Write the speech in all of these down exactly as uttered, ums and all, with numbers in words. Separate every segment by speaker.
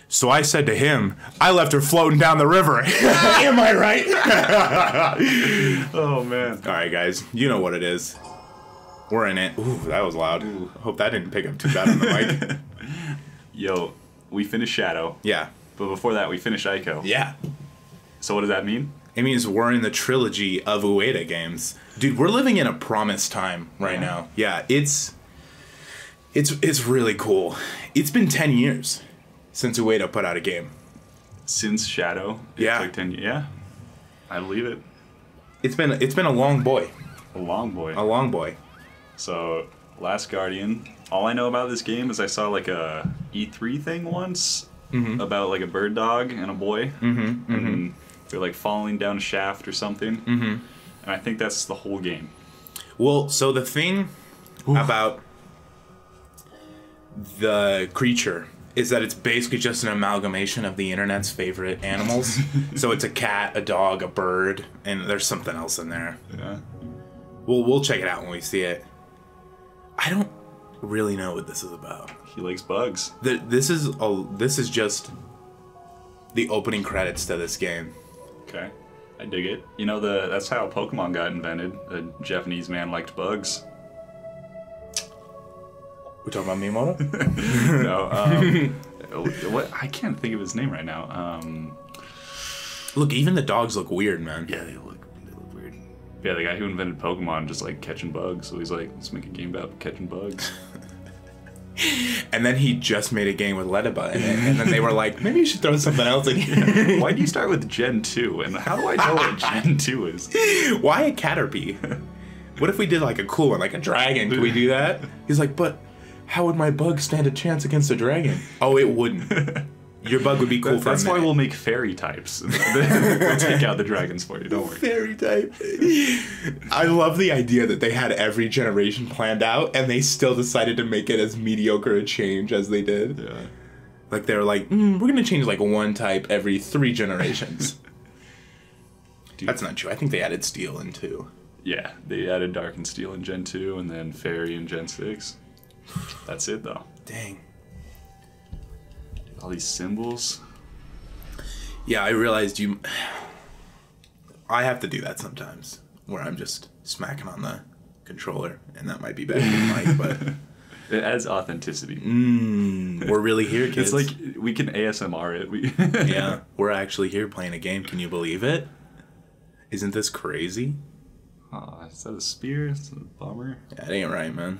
Speaker 1: So I said to him, I left her floating down the river. Am I right?
Speaker 2: Oh, man.
Speaker 1: All right, guys. You know what it is. We're in it. Ooh, that was loud. Ooh. Hope that didn't pick up too bad on the mic.
Speaker 2: Yo, we finished Shadow.
Speaker 1: Yeah.
Speaker 2: But before that, we finished Ico.
Speaker 1: Yeah.
Speaker 2: So what does that mean?
Speaker 1: It means we're in the trilogy of Ueda games. Dude, we're living in a promised time right yeah. now. Yeah, it's... It's, it's really cool. It's been ten years. Since Ueda put out a game.
Speaker 2: Since Shadow? It's
Speaker 1: yeah.
Speaker 2: Like ten, yeah. I believe it.
Speaker 1: It's been it's been a long boy.
Speaker 2: A long boy.
Speaker 1: A long boy.
Speaker 2: So, Last Guardian. All I know about this game is I saw like a E three thing once mm-hmm. about like a bird dog and a boy.
Speaker 1: Mm-hmm. Mm-hmm.
Speaker 2: And they're like falling down a shaft or something.
Speaker 1: Mm-hmm.
Speaker 2: And I think that's the whole game.
Speaker 1: Well, so the thing Ooh. about the creature is that it's basically just an amalgamation of the internet's favorite animals. So it's a cat, a dog, a bird, and there's something else in there.
Speaker 2: Yeah.
Speaker 1: We'll we'll check it out when we see it. I don't really know what this is about.
Speaker 2: He likes bugs.
Speaker 1: The, this is a this is just the opening credits to this game.
Speaker 2: Okay. I dig it. You know, the that's how Pokemon got invented. A Japanese man liked bugs.
Speaker 1: We're talking about Miyamoto?
Speaker 2: No, um, what? I can't think of his name right now. Um,
Speaker 1: look, even the dogs look weird, man.
Speaker 2: Yeah, they look, they look weird. Yeah, the guy who invented Pokemon just like catching bugs. So he's like, let's make a game about catching bugs.
Speaker 1: And then he just made a game with Ledaba in it, and then they were like, maybe you should throw something else in here.
Speaker 2: Why do you start with Gen two? And how do I know what Gen two is?
Speaker 1: Why a Caterpie? What if we did like a cool one, like a dragon? Could we do that? He's like, but how would my bug stand a chance against a dragon? Oh, it wouldn't. Your bug would be cool
Speaker 2: that,
Speaker 1: for a
Speaker 2: That's
Speaker 1: minute.
Speaker 2: why we'll make fairy types. We'll take out the dragons for you, don't worry.
Speaker 1: Fairy type. I love the idea that they had every generation planned out, and they still decided to make it as mediocre a change as they did.
Speaker 2: Yeah.
Speaker 1: Like, they were like, mm, we're going to change like one type every three generations. Dude. That's not true. I think they added steel in two.
Speaker 2: Yeah, they added dark and steel in Gen two, and then fairy in Gen six. That's it, though.
Speaker 1: Dang.
Speaker 2: All these symbols.
Speaker 1: Yeah, I realized you... I have to do that sometimes, where I'm just smacking on the controller, and that might be better than Mike, but...
Speaker 2: It adds authenticity.
Speaker 1: Mm, we're really here, kids.
Speaker 2: It's like, we can A S M R it. We
Speaker 1: Yeah, we're actually here playing a game. Can you believe it? Isn't this crazy?
Speaker 2: Oh, is that a spear? It's a bummer.
Speaker 1: Yeah, it ain't right, man.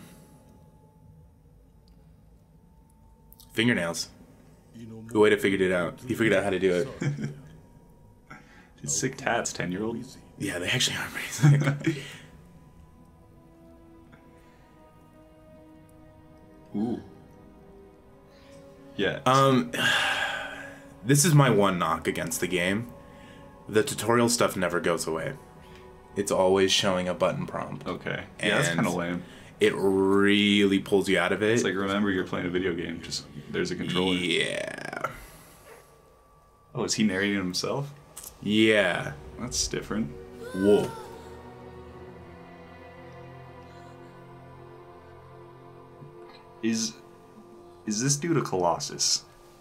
Speaker 1: Fingernails. Ueda figured it out. He figured out how to do it.
Speaker 2: These sick tats, ten-year-old.
Speaker 1: Yeah, they actually are pretty sick.
Speaker 2: Ooh. Yeah.
Speaker 1: Um, this is my one knock against the game. The tutorial stuff never goes away. It's always showing a button prompt.
Speaker 2: Okay. Yeah, that's kind of lame.
Speaker 1: It really pulls you out of it.
Speaker 2: It's like, remember you're playing a video game. Just there's a controller.
Speaker 1: Yeah.
Speaker 2: Oh, is he narrating himself?
Speaker 1: Yeah.
Speaker 2: That's different.
Speaker 1: Whoa.
Speaker 2: Is is this dude a Colossus?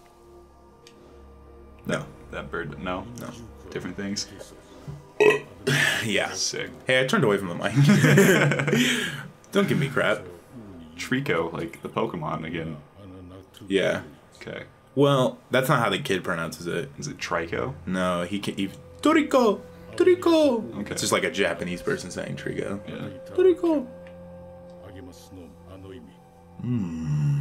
Speaker 1: No.
Speaker 2: That bird? No.
Speaker 1: No.
Speaker 2: Different things.
Speaker 1: Yeah.
Speaker 2: Sick.
Speaker 1: Hey, I turned away from the mic. Don't give me crap.
Speaker 2: Trico, like the Pokemon again.
Speaker 1: Yeah.
Speaker 2: Okay.
Speaker 1: Well, that's not how the kid pronounces it.
Speaker 2: Is it Trico?
Speaker 1: No, he can. He, Toriko! Toriko!
Speaker 2: Okay.
Speaker 1: It's just like a Japanese person saying Trico.
Speaker 2: Yeah.
Speaker 1: Toriko! Hmm.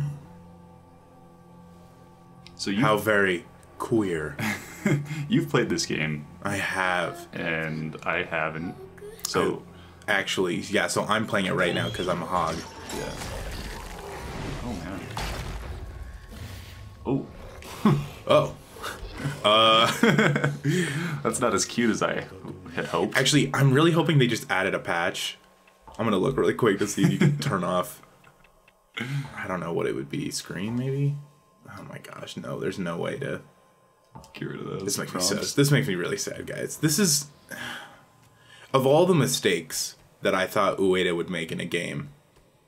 Speaker 2: So you
Speaker 1: How very queer.
Speaker 2: You've played this game.
Speaker 1: I have.
Speaker 2: And I haven't. So
Speaker 1: I, actually, yeah, so I'm playing it right now because I'm a hog.
Speaker 2: Yeah. Oh man. Oh.
Speaker 1: Oh. Uh
Speaker 2: That's not as cute as I had hoped.
Speaker 1: Actually, I'm really hoping they just added a patch. I'm gonna look really quick to see if you can turn off. I don't know what it would be. Screen, maybe? Oh my gosh, no, there's no way to
Speaker 2: get rid of those.
Speaker 1: This makes
Speaker 2: prompts.
Speaker 1: me so this makes me really sad, guys. This is of all the mistakes that I thought Ueda would make in a game,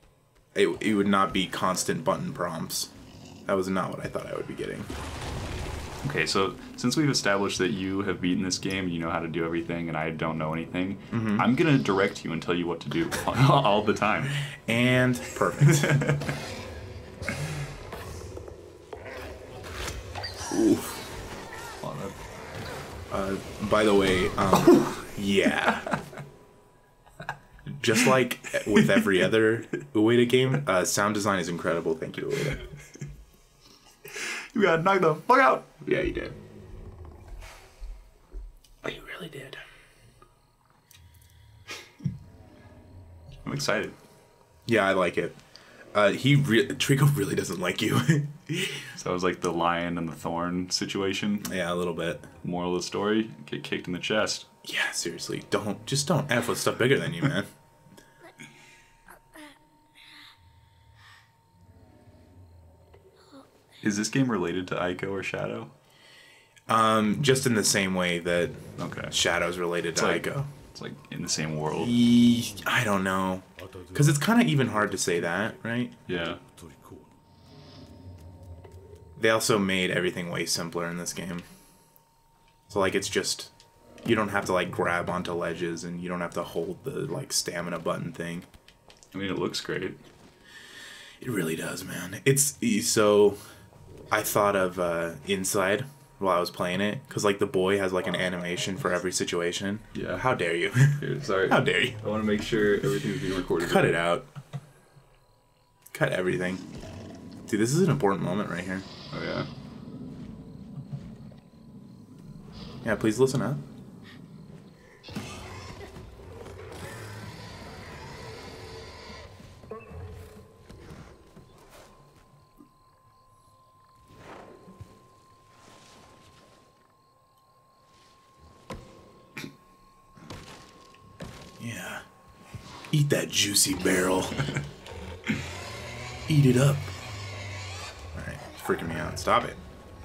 Speaker 1: it, it would not be constant button prompts. That was not what I thought I would be getting.
Speaker 2: Okay, so since we've established that you have beaten this game, you know how to do everything, and I don't know anything, mm-hmm. I'm gonna direct you and tell you what to do all the time.
Speaker 1: And perfect. Oof. Uh, by the way, um, yeah. Just like with every other Ueda game, uh, sound design is incredible. Thank you, Ueda.
Speaker 2: You got knocked the fuck out.
Speaker 1: Yeah, you did. Oh, you really did.
Speaker 2: I'm excited.
Speaker 1: Yeah, I like it. Uh, he re- Trico really doesn't like you.
Speaker 2: So it was like the lion and the thorn situation.
Speaker 1: Yeah, a little bit.
Speaker 2: Moral of the story: get kicked in the chest.
Speaker 1: Yeah, seriously, don't just don't F with stuff bigger than you, man.
Speaker 2: Is this game related to Ico or Shadow?
Speaker 1: Um, just in the same way that
Speaker 2: okay.
Speaker 1: Shadow's related
Speaker 2: it's
Speaker 1: to
Speaker 2: like,
Speaker 1: Ico.
Speaker 2: It's like in the same world.
Speaker 1: I don't know. Because it's kind of even hard to say that, right?
Speaker 2: Yeah.
Speaker 1: They also made everything way simpler in this game. So, like, it's just... You don't have to, like, grab onto ledges, and you don't have to hold the, like, stamina button thing.
Speaker 2: I mean, it looks great.
Speaker 1: It really does, man. It's... So, I thought of uh, Inside while I was playing it, because, like, the boy has, like, an animation for every situation.
Speaker 2: Yeah.
Speaker 1: How dare you?
Speaker 2: Here, sorry.
Speaker 1: How dare you?
Speaker 2: I want to make sure everything's being recorded.
Speaker 1: Cut it out. Cut everything. Dude, this is an important moment right here.
Speaker 2: Oh, yeah?
Speaker 1: Yeah, please listen up. Yeah. Eat that juicy barrel. Eat it up. Alright, it's freaking me out. Stop it.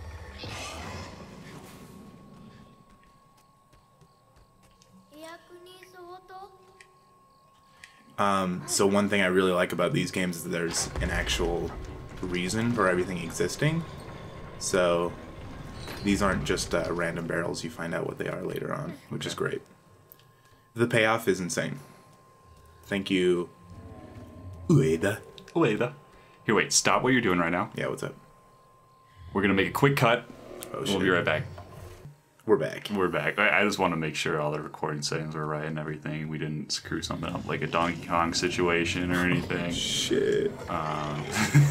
Speaker 1: Um, so one thing I really like about these games is that there's an actual reason for everything existing. So these aren't just uh, random barrels. You find out what they are later on, which is great. The payoff is insane. Thank you, Ueda.
Speaker 2: Ueda. Here, wait. Stop what you're doing right now.
Speaker 1: Yeah, what's up?
Speaker 2: We're gonna make a quick cut.
Speaker 1: Oh,
Speaker 2: we'll be right back.
Speaker 1: We're back.
Speaker 2: We're back. I, I just want to make sure all the recording settings were right and everything. We didn't screw something up, like a Donkey Kong situation or anything.
Speaker 1: Oh, shit.
Speaker 2: Um,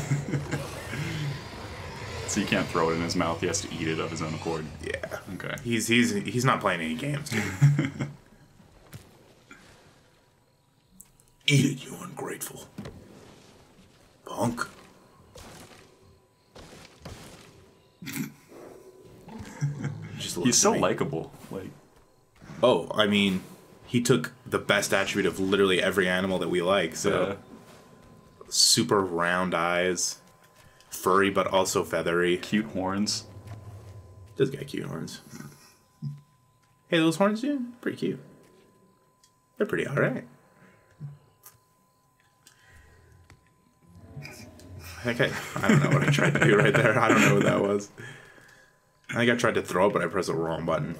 Speaker 2: so you can't throw it in his mouth. He has to eat it of his own accord.
Speaker 1: Yeah.
Speaker 2: Okay.
Speaker 1: He's he's he's not playing any games. Eat it, you ungrateful punk.
Speaker 2: He's so likable. Like,
Speaker 1: oh, I mean, he took the best attribute of literally every animal that we like. So,
Speaker 2: yeah.
Speaker 1: Super round eyes, furry but also feathery,
Speaker 2: cute horns.
Speaker 1: Does got cute horns. Hey, those horns, dude, pretty cute. They're pretty alright. Okay, I don't know what I tried to do right there. I don't know what that was. I think I tried to throw it, but I pressed the wrong button.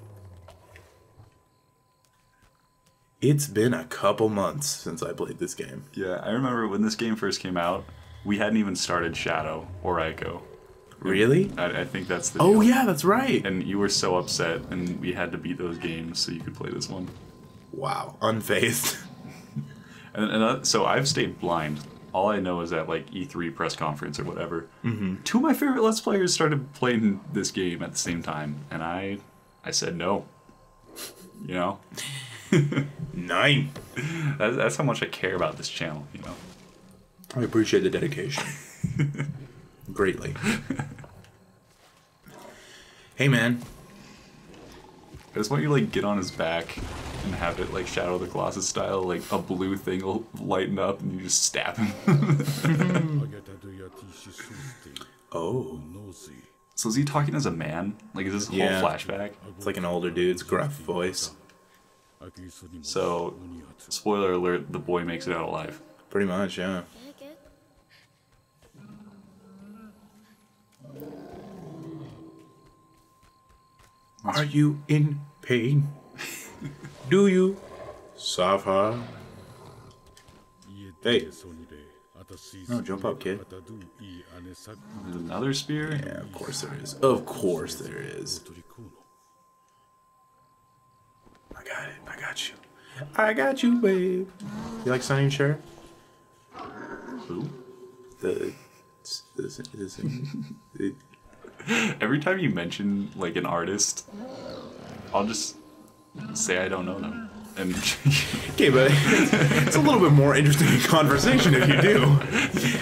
Speaker 1: It's been a couple months since I played this game.
Speaker 2: Yeah, I remember when this game first came out, we hadn't even started Shadow or Ico.
Speaker 1: Really?
Speaker 2: I, I think that's the
Speaker 1: Oh,
Speaker 2: deal.
Speaker 1: yeah, that's right.
Speaker 2: And you were so upset, and we had to beat those games so you could play this one.
Speaker 1: Wow, unfazed.
Speaker 2: and and uh, so I've stayed blind. All I know is that, like, E three press conference or whatever, mm-hmm. two of my favorite Let's Players started playing this game at the same time, and I I said no. You know?
Speaker 1: Nine.
Speaker 2: That's, that's how much I care about this channel, you know?
Speaker 1: I appreciate the dedication. Greatly. Hey, man.
Speaker 2: I just want you to, like, get on his back and have it, like, Shadow the Colossus style, like, a blue thing will lighten up and you just stab him.
Speaker 1: Oh.
Speaker 2: So is he talking as a man? Like, is this a
Speaker 1: yeah.
Speaker 2: whole flashback?
Speaker 1: It's like an older dude's gruff voice.
Speaker 2: So, spoiler alert, the boy makes it out alive.
Speaker 1: Pretty much, yeah. Are you in pain? Do you suffer? Hey. No, jump up, kid.
Speaker 2: There's another spear?
Speaker 1: Yeah, of course there is. Of course there is. I got it. I got you. I got you, babe. You like Sonny and Cher?
Speaker 2: Who?
Speaker 1: The... the, the, the
Speaker 2: Every time you mention, like, an artist, I'll just say I don't know them. And
Speaker 1: okay, but it's a little bit more interesting conversation if you do.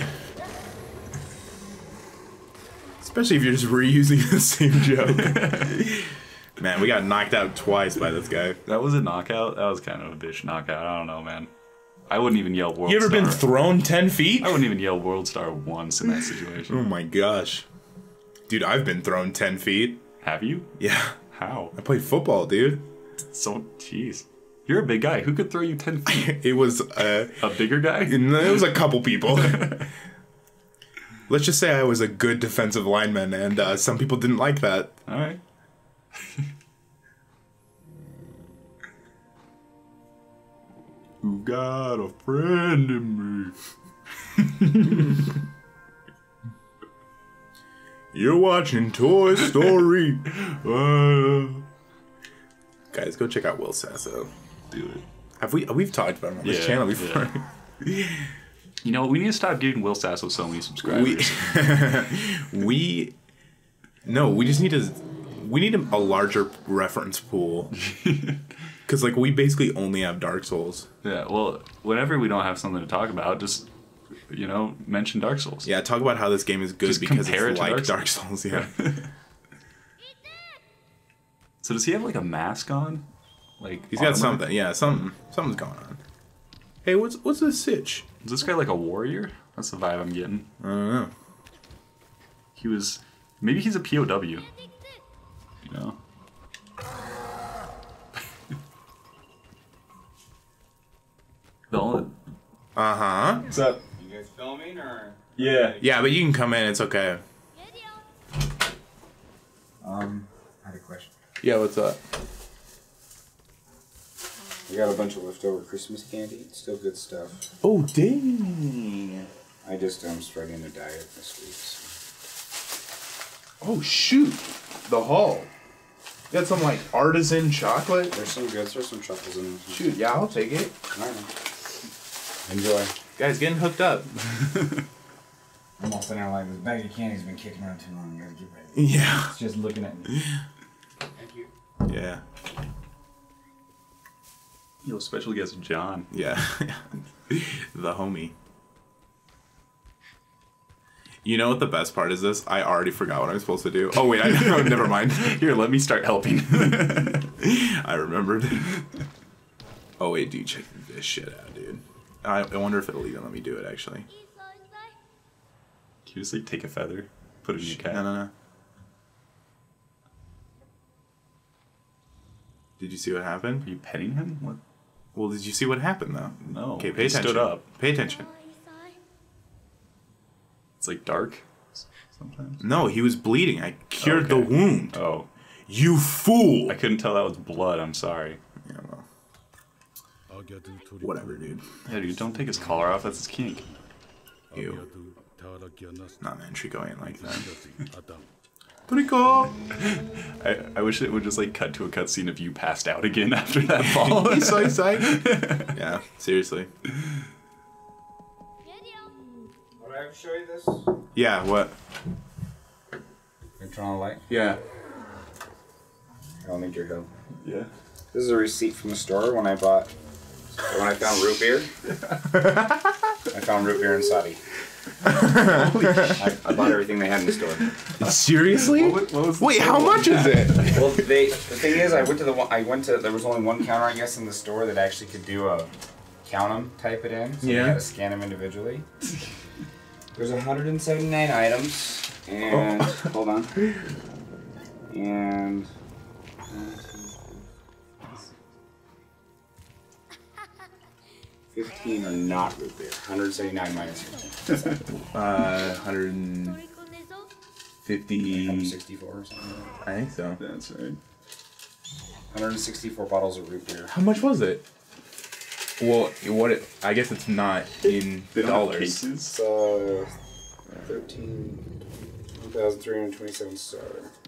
Speaker 1: Especially if you're just reusing the same joke. Man, we got knocked out twice by this guy.
Speaker 2: That was a knockout? That was kind of a bitch knockout. I don't know, man. I wouldn't even yell World
Speaker 1: You ever
Speaker 2: Star.
Speaker 1: been thrown ten feet?
Speaker 2: I wouldn't even yell World Star once in that situation.
Speaker 1: Oh my gosh. Dude, I've been thrown ten feet.
Speaker 2: Have you?
Speaker 1: Yeah.
Speaker 2: How?
Speaker 1: I played football, dude.
Speaker 2: So, jeez. You're a big guy. Who could throw you ten feet?
Speaker 1: It was uh,
Speaker 2: a bigger guy?
Speaker 1: It was a couple people. Let's just say I was a good defensive lineman, and uh, some people didn't like that.
Speaker 2: All right. You got a friend in me.
Speaker 1: You're watching Toy Story. uh. Guys, go check out Will Sasso.
Speaker 2: Do it.
Speaker 1: Have we? We've talked about him on this
Speaker 2: Yeah,
Speaker 1: channel before.
Speaker 2: Yeah. You know, we need to stop giving Will Sasso so many subscribers.
Speaker 1: We, we, no, we just need to, we need a, a larger reference pool. Because, like, we basically only have Dark Souls.
Speaker 2: Yeah, well, whenever we don't have something to talk about, just, you know, mention Dark Souls.
Speaker 1: Yeah, talk about how this game is good
Speaker 2: just
Speaker 1: because it's
Speaker 2: it
Speaker 1: like
Speaker 2: Dark,
Speaker 1: Dark Souls. Yeah.
Speaker 2: So does he have, like, a mask on? Like,
Speaker 1: He's
Speaker 2: armor?
Speaker 1: got something. Yeah, something. Something's going on. Hey, what's what's this sitch?
Speaker 2: Is this guy like a warrior? That's the vibe I'm getting.
Speaker 1: I don't know.
Speaker 2: He was... Maybe he's a P O W. You know? the only...
Speaker 1: Uh-huh.
Speaker 2: What's up?
Speaker 3: You guys filming or?
Speaker 2: Yeah.
Speaker 1: Yeah, but you can come in. It's okay.
Speaker 3: Um, I had a question.
Speaker 1: Yeah, what's up?
Speaker 3: We got a bunch of leftover Christmas candy. It's still good stuff.
Speaker 1: Oh, dang.
Speaker 3: I just am starting a diet this week. So.
Speaker 1: Oh, shoot. The Hall. You got some, like, artisan chocolate?
Speaker 3: There's some goods. There's some truffles in there.
Speaker 1: Shoot, yeah, I'll take it.
Speaker 3: All right. Enjoy.
Speaker 1: Guys, getting hooked up.
Speaker 3: I'm all sitting there like, this bag of candy's been kicking around too long. I gotta get ready.
Speaker 1: Yeah.
Speaker 3: It's just looking at me. Thank you.
Speaker 1: Yeah.
Speaker 2: Yo, special guest John.
Speaker 1: Yeah. The homie. You know what the best part is this? I already forgot what I'm supposed to do. Oh, wait, I know. Never mind.
Speaker 2: Here, let me start helping.
Speaker 1: I remembered. Oh, wait, dude, check this shit out, dude. I, I wonder if it'll even let me do it, actually.
Speaker 2: Can you just, like, take a feather, put it in your cat?
Speaker 1: No, no, no. Did you see what happened?
Speaker 2: Are you petting him? What?
Speaker 1: Well, did you see what happened, though?
Speaker 2: No.
Speaker 1: Okay, pay
Speaker 2: he
Speaker 1: attention.
Speaker 2: stood up.
Speaker 1: Pay attention.
Speaker 2: It's, like, dark sometimes.
Speaker 1: No, he was bleeding. I cured
Speaker 2: Okay.
Speaker 1: the wound.
Speaker 2: Oh.
Speaker 1: You fool!
Speaker 2: I couldn't tell that was blood. I'm sorry.
Speaker 1: Yeah, well. Whatever, dude.
Speaker 2: Yeah, dude, don't take his collar off. That's his kink.
Speaker 1: Ew. Nah, man, Trico ain't like that. Trico!
Speaker 2: I, I wish it would just, like, cut to a cutscene of you passed out again after that fall.
Speaker 1: He's so excited. Yeah, seriously.
Speaker 3: Would I ever show you this?
Speaker 1: Yeah, what?
Speaker 3: Can you turn on the light?
Speaker 1: Yeah.
Speaker 3: I'll need your help.
Speaker 2: Yeah.
Speaker 3: This is a receipt from the store when I bought, when I found root beer. I found root beer in Saudi. I, I bought everything they had in the store.
Speaker 1: Seriously?
Speaker 2: What, what was
Speaker 1: Wait, how much is it?
Speaker 3: Well, they, the thing is, I went to the one, I went to, there was only one counter, I guess, in the store that actually could do a count them, type it in. So
Speaker 1: Yeah.
Speaker 3: you had to scan them individually. There's one hundred seventy-nine items, and,
Speaker 1: Oh.
Speaker 3: hold on. And, fifteen are not root beer. one hundred seventy-nine minus fifteen.
Speaker 1: Uh, one hundred fifty.
Speaker 3: one sixty-four or something.
Speaker 1: I think so.
Speaker 2: That's right.
Speaker 3: one sixty-four bottles of root beer.
Speaker 1: How much was it? Well, what? It, I guess it's not in
Speaker 2: They don't have
Speaker 1: dollars.
Speaker 2: cases.
Speaker 3: So, thirteen, one thousand three hundred twenty-seven star.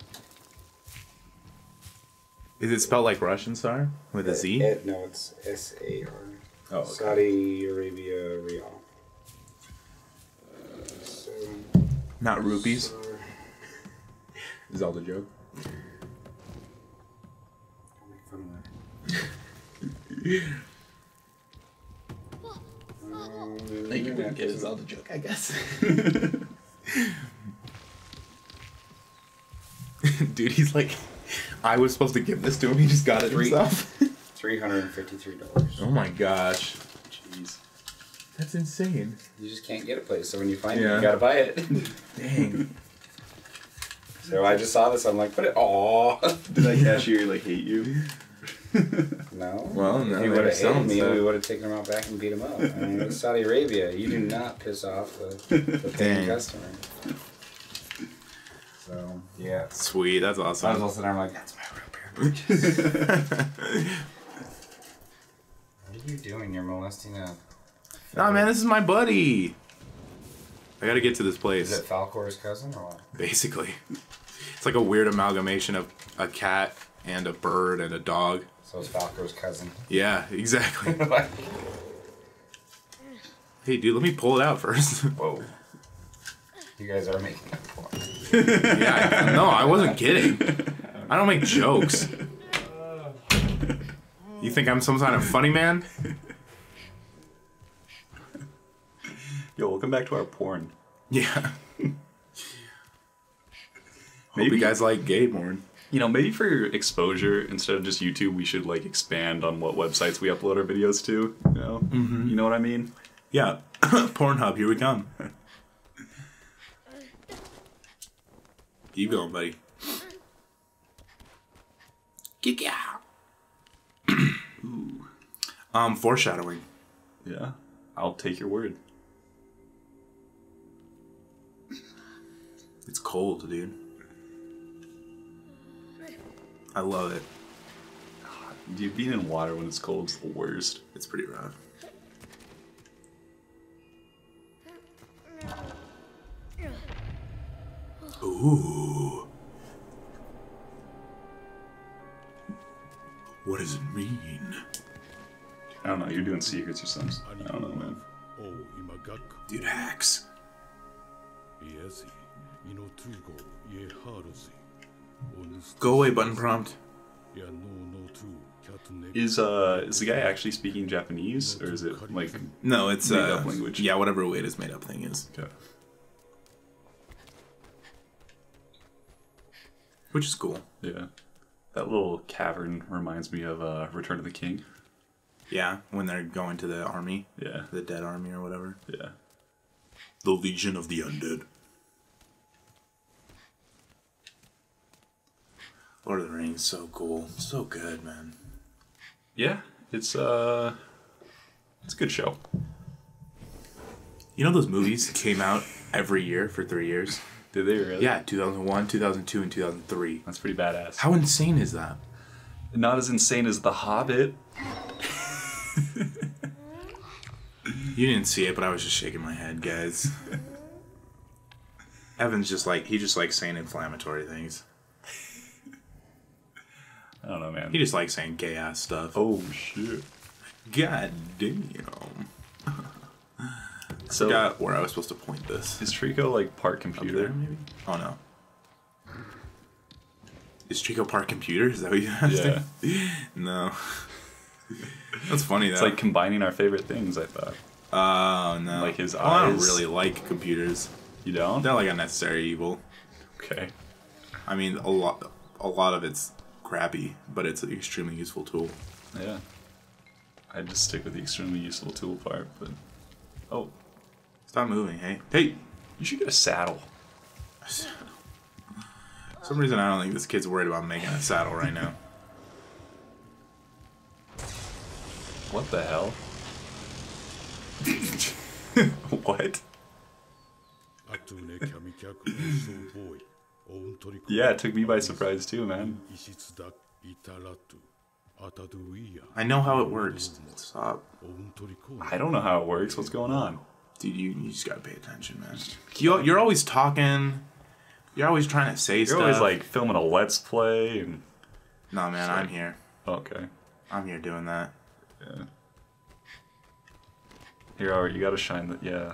Speaker 1: Is it spelled like Russian star with a Z?
Speaker 3: It, it, no, it's S A R.
Speaker 1: Oh, okay.
Speaker 3: Saudi Arabia Real. Uh, so,
Speaker 1: Not rupees.
Speaker 3: star.
Speaker 1: Is all the joke?
Speaker 3: Don't make fun of that. um,
Speaker 1: Like you wouldn't get Zelda joke, I guess. Dude, he's like, I was supposed to give this to him. He just got it
Speaker 3: Three.
Speaker 1: himself.
Speaker 3: Three hundred and fifty-three dollars.
Speaker 1: Oh my gosh,
Speaker 2: Jeez.
Speaker 1: that's insane.
Speaker 3: You just can't get a place, so when you find it,
Speaker 1: Yeah.
Speaker 3: you gotta buy it.
Speaker 1: Dang.
Speaker 3: So I just saw this. I'm like, put it. Aw.
Speaker 2: Did that cashier like hate you?
Speaker 3: No.
Speaker 1: Well, no,
Speaker 3: If he
Speaker 1: they
Speaker 3: would
Speaker 1: were
Speaker 3: have
Speaker 1: selling
Speaker 3: hated me,
Speaker 1: stuff.
Speaker 3: we would have taken him out back and beat him up. I mean, it's Saudi Arabia. You do not piss off the, the paying
Speaker 1: Dang.
Speaker 3: customer. So yeah.
Speaker 1: Sweet, that's
Speaker 3: I was
Speaker 1: awesome.
Speaker 3: also there. I'm like, that's my real beer. What are you doing? You're molesting a.
Speaker 1: Nah, man, this is my buddy. I gotta get to this
Speaker 3: Is
Speaker 1: place.
Speaker 3: it Falcor's cousin or what?
Speaker 1: Basically, it's like a weird amalgamation of a cat and a bird and a dog.
Speaker 3: So it's Falcor's cousin.
Speaker 1: Yeah, exactly. Hey, dude, let me pull it out first.
Speaker 3: Whoa. You guys are making up for
Speaker 1: Yeah, I, no, I wasn't kidding. I don't make jokes. You think I'm some kind of funny man?
Speaker 2: Yo, welcome back to our porn.
Speaker 1: Yeah. Maybe
Speaker 2: Maybe-
Speaker 1: you guys like gay porn.
Speaker 2: You know, maybe for exposure, instead of just YouTube, we should like expand on what websites we upload our videos to. You know, mm-hmm. You know what I mean?
Speaker 1: Yeah. Pornhub, here we come. Keep going, buddy. Kick out.
Speaker 2: Ooh.
Speaker 1: Um, foreshadowing.
Speaker 2: Yeah, I'll take your word.
Speaker 1: It's cold, dude. I love it.
Speaker 2: Dude, being in water when it's cold is the worst.
Speaker 1: It's pretty rough. Ooh. What does it mean?
Speaker 2: I don't know. You're doing secrets or something. I don't know, man.
Speaker 1: Dude, hacks. Go away, button prompt.
Speaker 2: Is uh is the guy actually speaking Japanese, or is it like
Speaker 1: No, it's
Speaker 2: made
Speaker 1: uh,
Speaker 2: up language?
Speaker 1: Yeah, whatever Ueda's made up thing is.
Speaker 2: Okay.
Speaker 1: Which is cool.
Speaker 2: Yeah. That little cavern reminds me of uh, Return of the King.
Speaker 1: Yeah, when they're going to the army.
Speaker 2: Yeah.
Speaker 1: The dead army or whatever.
Speaker 2: Yeah.
Speaker 1: The Legion of the Undead. Lord of the Rings, so cool. So good, man.
Speaker 2: Yeah. It's uh it's a good show.
Speaker 1: You know those movies came out every year for three years?
Speaker 2: Did they really?
Speaker 1: Yeah, two thousand one, two thousand two, and two thousand three.
Speaker 2: That's pretty badass.
Speaker 1: How insane is that?
Speaker 2: Not as insane as The Hobbit.
Speaker 1: You didn't see it, but I was just shaking my head, guys. Evan's just like, he just likes saying inflammatory things.
Speaker 2: I don't know, man.
Speaker 1: He just likes saying gay-ass stuff.
Speaker 2: Oh, shit.
Speaker 1: God damn.
Speaker 2: So,
Speaker 1: Forgot where I was supposed to point this.
Speaker 2: is Trico, like, part
Speaker 1: Up
Speaker 2: computer?
Speaker 1: there, maybe? Oh, no. Is Trico part computer? Is that what you asked?
Speaker 2: Yeah.
Speaker 1: No. That's funny, though.
Speaker 2: It's like combining our favorite things, I thought.
Speaker 1: Oh, no.
Speaker 2: Like his
Speaker 1: well, I don't
Speaker 2: eyes.
Speaker 1: really like computers.
Speaker 2: You don't?
Speaker 1: They're like a necessary evil.
Speaker 2: Okay.
Speaker 1: I mean, a lot, a lot of it's crappy, but it's an extremely useful tool.
Speaker 2: Yeah. I'd just stick with the extremely useful tool part, but... Oh.
Speaker 1: Stop moving, hey. Hey!
Speaker 2: You should get a saddle.
Speaker 1: For some reason, I don't think this kid's worried about making a saddle right now.
Speaker 2: What the hell? What? Yeah, it took me by surprise too, man.
Speaker 1: I know how it works. Stop.
Speaker 2: I don't know how it works. What's going on?
Speaker 1: Dude, you, you just gotta pay attention, man. You, you're always talking. You're always trying to say
Speaker 2: You're
Speaker 1: stuff.
Speaker 2: You're always like filming a let's play and...
Speaker 1: Nah, man,
Speaker 2: Sorry.
Speaker 1: I'm here.
Speaker 2: Okay.
Speaker 1: I'm here doing that.
Speaker 2: Yeah. Here, alright, you gotta shine the... Yeah.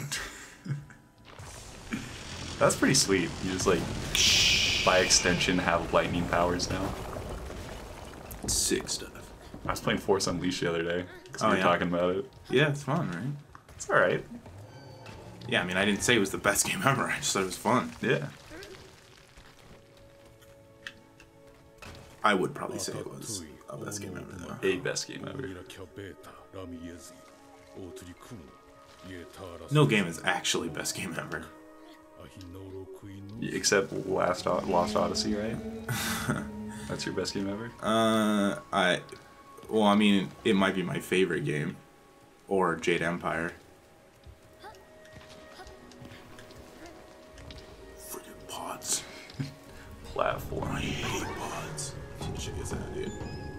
Speaker 2: That's pretty sweet. You just like, by extension, have lightning powers now.
Speaker 1: Sick stuff.
Speaker 2: I was playing Force Unleashed the other day, because
Speaker 1: Oh,
Speaker 2: we were
Speaker 1: yeah?
Speaker 2: talking about it.
Speaker 1: Yeah, it's fun, right?
Speaker 2: It's alright.
Speaker 1: Yeah, I mean, I didn't say it was the best game ever. I just said it was fun.
Speaker 2: Yeah.
Speaker 1: I would probably say it was a best game ever, though.
Speaker 2: A best game ever.
Speaker 1: No game is actually best game ever.
Speaker 2: Except Last o Lost Odyssey, right? That's your best game ever?
Speaker 1: Uh, I... Well, I mean, it might be my favorite game. Or Jade Empire. Friggin' pods.
Speaker 2: Platform.
Speaker 1: I hate pods. Shit is that, dude.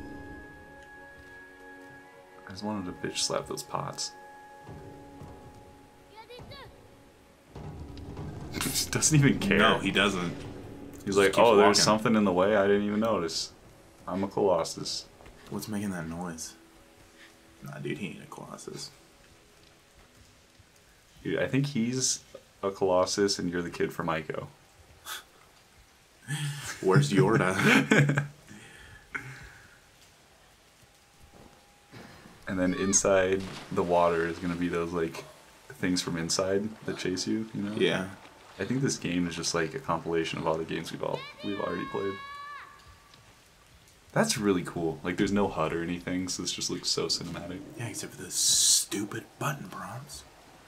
Speaker 2: I just wanted to bitch slap those pots. Just doesn't even care.
Speaker 1: No, he doesn't.
Speaker 2: He's
Speaker 1: Just
Speaker 2: like,
Speaker 1: keeps
Speaker 2: oh, there's
Speaker 1: walking.
Speaker 2: something in the way I didn't even notice. I'm a Colossus.
Speaker 1: What's making that noise? Nah, dude, he ain't a Colossus.
Speaker 2: Dude, I think he's a Colossus and you're the kid from Ico.
Speaker 1: Where's Yorda?
Speaker 2: And then inside the water is gonna be those like things from inside that chase you, you know?
Speaker 1: Yeah.
Speaker 2: I think this game is just like a compilation of all the games we've all we've already played. That's really cool. Like there's no H U D or anything, so this just looks so cinematic.
Speaker 1: Yeah, except for the stupid button prompts.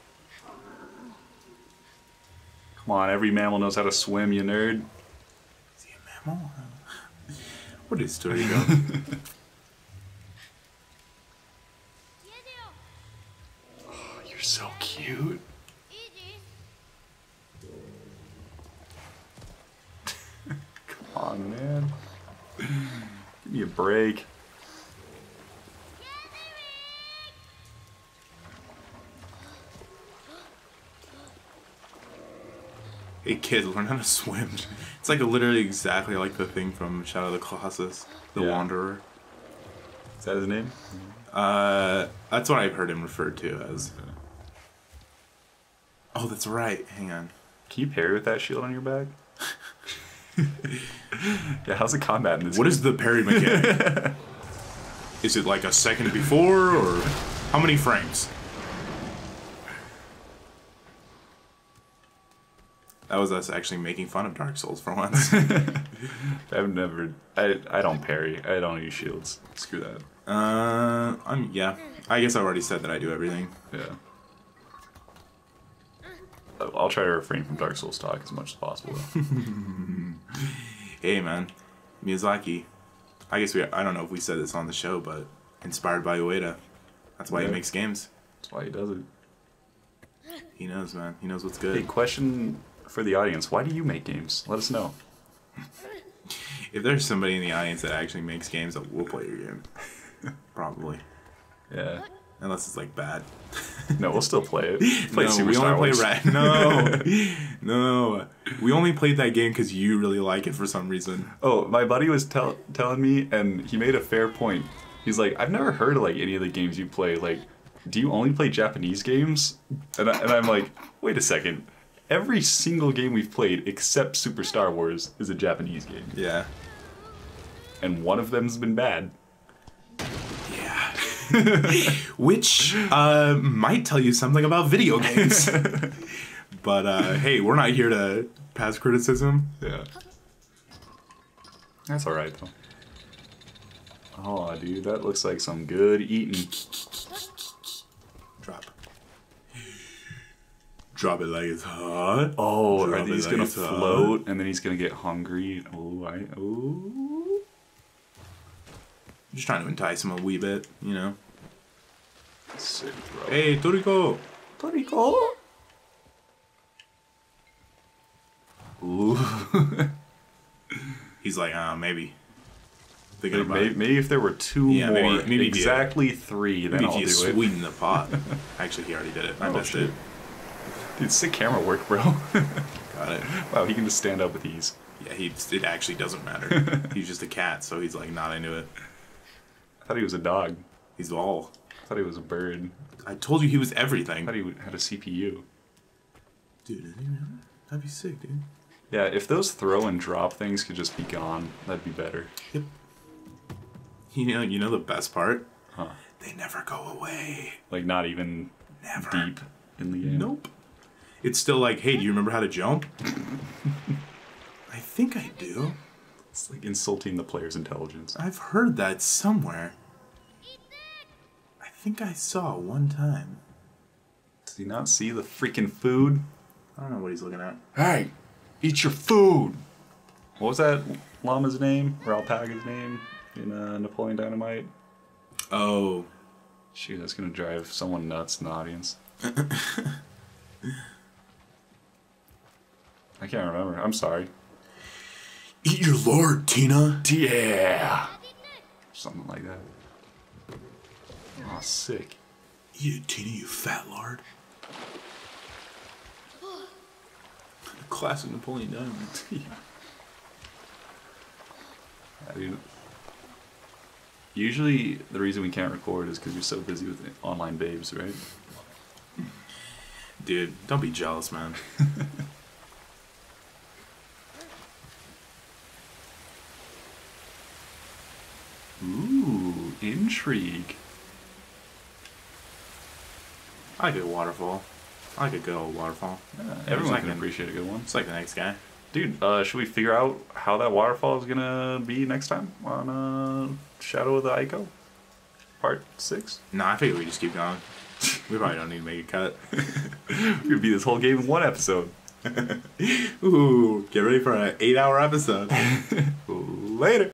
Speaker 2: Come on, every mammal knows how to swim, you nerd.
Speaker 1: Is he a mammal? What is Toriko?
Speaker 2: Oh, you're so cute. Come on, man. Give me a break.
Speaker 1: Hey kid, learn how to swim. It's like literally exactly like the thing from Shadow of the Colossus, the
Speaker 2: Yeah.
Speaker 1: Wanderer.
Speaker 2: Is that his name?
Speaker 1: Uh, that's what I've heard him referred to as. Oh, that's right. Hang on.
Speaker 2: Can you parry with that shield on your back? Yeah, how's the combat in this
Speaker 1: What
Speaker 2: game?
Speaker 1: is the parry mechanic? Is it like a second before, or how many frames? That was us actually making fun of Dark Souls for once.
Speaker 2: I've never... I, I don't parry. I don't use shields. Screw that.
Speaker 1: Uh, I'm yeah. I guess I already said that I do everything.
Speaker 2: Yeah. I'll try to refrain from Dark Souls talk as much as possible.
Speaker 1: Hey man, Miyazaki. I guess we. I don't know if we said this on the show, but inspired by Ueda. That's why
Speaker 2: Yeah.
Speaker 1: he makes games.
Speaker 2: That's why he does it.
Speaker 1: He knows, man. He knows what's
Speaker 2: Hey,
Speaker 1: good.
Speaker 2: question for the audience. Why do you make games? Let us know.
Speaker 1: If there's somebody in the audience that actually makes games, we'll play your game. Probably.
Speaker 2: Yeah.
Speaker 1: Unless it's like bad.
Speaker 2: No, we'll still play it. Play
Speaker 1: no,
Speaker 2: Super
Speaker 1: we
Speaker 2: Star
Speaker 1: only
Speaker 2: Wars.
Speaker 1: play Rat. No, no. We only played that game because you really like it for some reason.
Speaker 2: Oh, my buddy was tell telling me, and he made a fair point. He's like, I've never heard of like any of the games you play. Like, do you only play Japanese games? And, I, and I'm like, wait a second. Every single game we've played except Super Star Wars is a Japanese game.
Speaker 1: Yeah.
Speaker 2: And one of them's been bad.
Speaker 1: Yeah. Which uh, might tell you something about video games. But uh, hey, we're not here to pass criticism.
Speaker 2: Yeah. That's alright, though. Oh, dude, that looks like some good eating.
Speaker 1: Drop. Drop it like it's hot.
Speaker 2: Oh,
Speaker 1: Drop
Speaker 2: are
Speaker 1: it
Speaker 2: these
Speaker 1: like
Speaker 2: gonna
Speaker 1: it's hot.
Speaker 2: float and then he's gonna get hungry? Oh, I. Oh.
Speaker 1: Just trying to entice him a wee bit, you know.
Speaker 2: Sick, bro.
Speaker 1: Hey, Toriko.
Speaker 2: Toriko. Ooh.
Speaker 1: He's like, uh, maybe. Thinking
Speaker 2: Maybe,
Speaker 1: about
Speaker 2: maybe,
Speaker 1: it.
Speaker 2: maybe if there were two
Speaker 1: Yeah,
Speaker 2: more,
Speaker 1: maybe- maybe if you-
Speaker 2: exactly three, then
Speaker 1: Maybe
Speaker 2: I'll
Speaker 1: if
Speaker 2: do
Speaker 1: you
Speaker 2: it.
Speaker 1: sweeten the pot. Actually, he already did it. I
Speaker 2: Oh,
Speaker 1: missed
Speaker 2: shit.
Speaker 1: it.
Speaker 2: Dude, sick camera work, bro.
Speaker 1: Got it.
Speaker 2: Wow, he can just stand up with ease.
Speaker 1: Yeah, he. It actually doesn't matter. He's just a cat, so he's like not into it.
Speaker 2: I thought he was a dog.
Speaker 1: He's all.
Speaker 2: I thought he was a bird.
Speaker 1: I told you he was
Speaker 2: I
Speaker 1: everything.
Speaker 2: thought he had a C P U.
Speaker 1: Dude, is he really? That'd be sick, dude.
Speaker 2: Yeah, if those throw and drop things could just be gone, that'd be better.
Speaker 1: Yep. You know, you know the best part?
Speaker 2: Huh.
Speaker 1: They never go away.
Speaker 2: Like, not even
Speaker 1: Never.
Speaker 2: deep in the game.
Speaker 1: Nope. It's still like, hey, do you remember how to jump? I think I do.
Speaker 2: It's like insulting the player's intelligence.
Speaker 1: I've heard that somewhere. I think I saw one time.
Speaker 2: Does he not see the freaking food?
Speaker 1: I don't know what he's looking at.
Speaker 2: Hey, eat your food! What was that llama's name? Or alpaca's name in uh, Napoleon Dynamite?
Speaker 1: Oh.
Speaker 2: Shoot, that's gonna drive someone nuts in the audience. I can't remember. I'm sorry.
Speaker 1: Eat your lord, Tina.
Speaker 2: Yeah! Something like that. Oh, sick.
Speaker 1: Eat it, Tina, you fat lord. Classic Napoleon Dynamite.
Speaker 2: Yeah, dude. Usually, the reason we can't record is because you're so busy with online babes, right?
Speaker 1: Dude, don't be jealous, man.
Speaker 2: Ooh, intrigue.
Speaker 1: I like a waterfall. I like a good old waterfall.
Speaker 2: Yeah, everyone
Speaker 1: like
Speaker 2: can
Speaker 1: an-
Speaker 2: appreciate a good one.
Speaker 1: It's like the next guy.
Speaker 2: Dude, uh, should we figure out how that waterfall is gonna be next time on uh, Shadow of the Ico? Part six?
Speaker 1: Nah, I figure we just keep going. We probably don't need to make a cut.
Speaker 2: We could be this whole game in one episode.
Speaker 1: Ooh, get ready for an eight hour episode.
Speaker 2: Later.